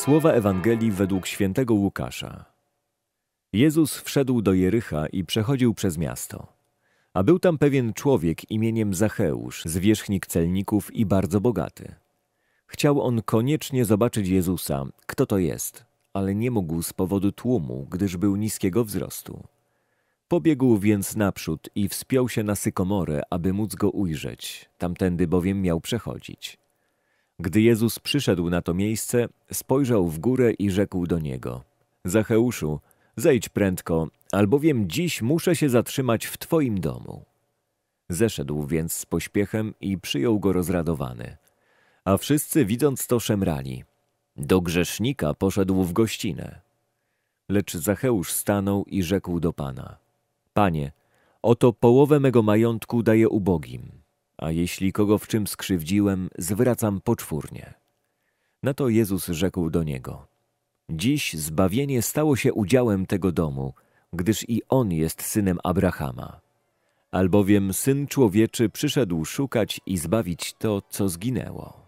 Słowa Ewangelii według świętego Łukasza. Jezus wszedł do Jericha i przechodził przez miasto. A był tam pewien człowiek imieniem Zacheusz, zwierzchnik celników i bardzo bogaty. Chciał on koniecznie zobaczyć Jezusa, kto to jest, ale nie mógł z powodu tłumu, gdyż był niskiego wzrostu. Pobiegł więc naprzód i wspiął się na sykomorę, aby móc go ujrzeć, tamtędy bowiem miał przechodzić. Gdy Jezus przyszedł na to miejsce, spojrzał w górę i rzekł do niego: Zacheuszu, zejdź prędko, albowiem dziś muszę się zatrzymać w Twoim domu. Zeszedł więc z pośpiechem i przyjął go rozradowany. A wszyscy widząc to szemrali. Do grzesznika poszedł w gościnę. Lecz Zacheusz stanął i rzekł do Pana: Panie, oto połowę mego majątku daję ubogim, a jeśli kogo w czym skrzywdziłem, zwracam poczwórnie. Na to Jezus rzekł do niego: Dziś zbawienie stało się udziałem tego domu, gdyż i on jest synem Abrahama. Albowiem Syn Człowieczy przyszedł szukać i zbawić to, co zginęło.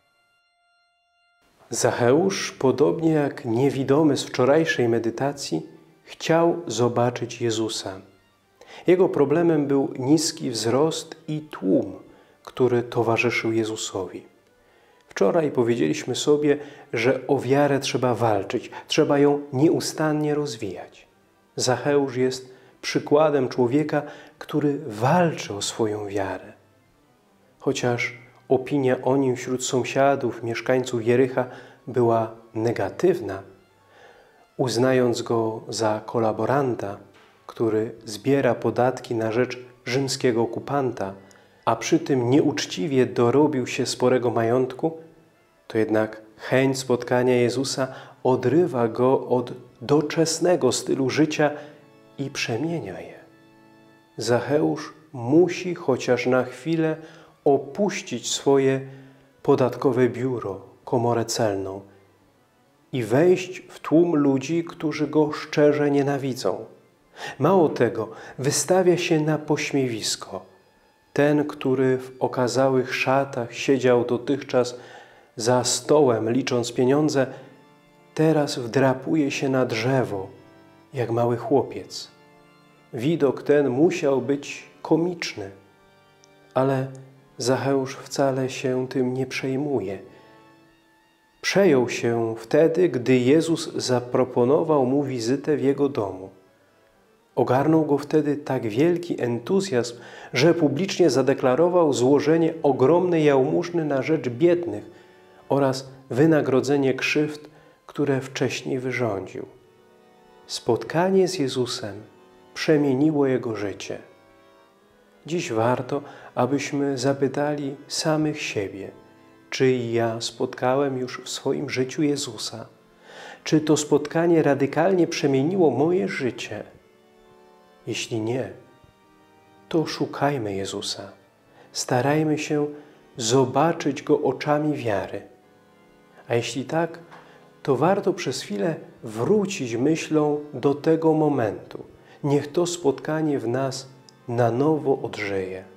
Zacheusz, podobnie jak niewidomy z wczorajszej medytacji, chciał zobaczyć Jezusa. Jego problemem był niski wzrost i tłum, który towarzyszył Jezusowi. Wczoraj powiedzieliśmy sobie, że o wiarę trzeba walczyć, trzeba ją nieustannie rozwijać. Zacheusz jest przykładem człowieka, który walczy o swoją wiarę. Chociaż opinia o nim wśród sąsiadów, mieszkańców Jericha była negatywna, uznając go za kolaboranta, który zbiera podatki na rzecz rzymskiego okupanta, a przy tym nieuczciwie dorobił się sporego majątku, to jednak chęć spotkania Jezusa odrywa go od doczesnego stylu życia i przemienia je. Zacheusz musi chociaż na chwilę opuścić swoje podatkowe biuro, komorę celną i wejść w tłum ludzi, którzy go szczerze nienawidzą. Mało tego, wystawia się na pośmiewisko. Ten, który w okazałych szatach siedział dotychczas za stołem, licząc pieniądze, teraz wdrapuje się na drzewo, jak mały chłopiec. Widok ten musiał być komiczny, ale Zacheusz wcale się tym nie przejmuje. Przejął się wtedy, gdy Jezus zaproponował mu wizytę w jego domu. Ogarnął go wtedy tak wielki entuzjazm, że publicznie zadeklarował złożenie ogromnej jałmużny na rzecz biednych oraz wynagrodzenie krzywd, które wcześniej wyrządził. Spotkanie z Jezusem przemieniło jego życie. Dziś warto, abyśmy zapytali samych siebie, czy ja spotkałem już w swoim życiu Jezusa? Czy to spotkanie radykalnie przemieniło moje życie? Jeśli nie, to szukajmy Jezusa. Starajmy się zobaczyć Go oczami wiary. A jeśli tak, to warto przez chwilę wrócić myślą do tego momentu. Niech to spotkanie w nas na nowo odżyje.